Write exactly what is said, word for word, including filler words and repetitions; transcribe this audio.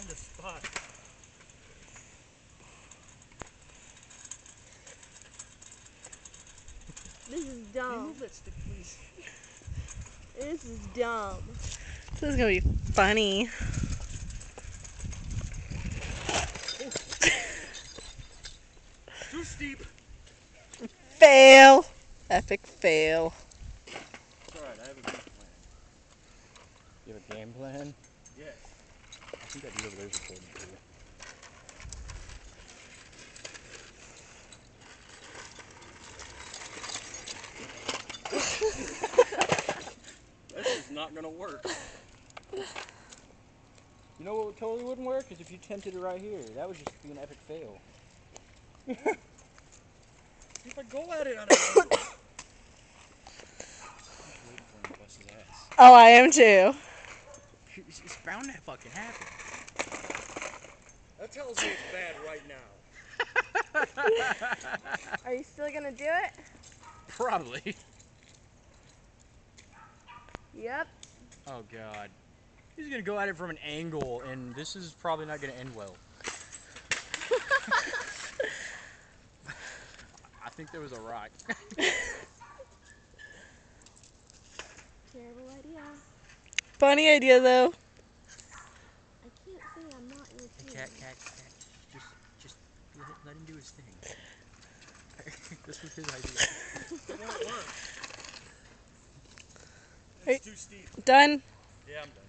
the spot. This is dumb. Can you move that stick, please? This is dumb. This is gonna be funny. Too steep. Fail. Epic fail. It's alright, I have a game plan. You have a game plan? Yes. I think that dude over there is recording too. This is not gonna work. You know what totally wouldn't work? Is if you attempted it right here. That would just be an epic fail. If I go at it on an angle. I'm just waiting for him to bust his ass. Oh, I am too. It's, it's bound to fucking happen. That tells me it's bad right now. Are you still gonna do it? Probably. Yep. Oh god. He's gonna go at it from an angle, and this is probably not gonna end well. I think there was a rock. Terrible idea. Funny idea though. I can't say I'm not your team. Cat, cat, cat. Just, just let, let him do his thing. This was his idea. It won't work. Hey. It's too steep. Done. Yeah, I'm done.